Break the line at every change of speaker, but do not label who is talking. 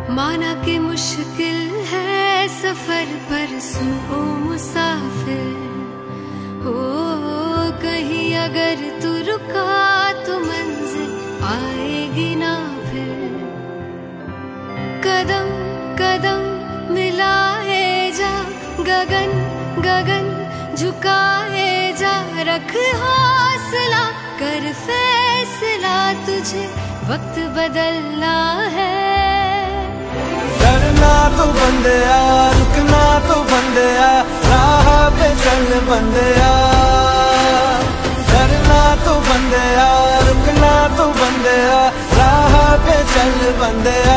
माना कि मुश्किल है सफर पर सुन ओ मुसाफिर हो, कहीं अगर तू रुका तो मंजिल आएगी ना फिर। कदम कदम मिलाए जा, गगन गगन झुकाए जा, रख हौसला कर फैसला, तुझे वक्त बदलना है।
डरना तो बंदिया, रुकना तो बंदिया, राह पे चल बंदिया। डरना तो बंदिया, रुकना तो बंदिया, राह पे चल बंदिया।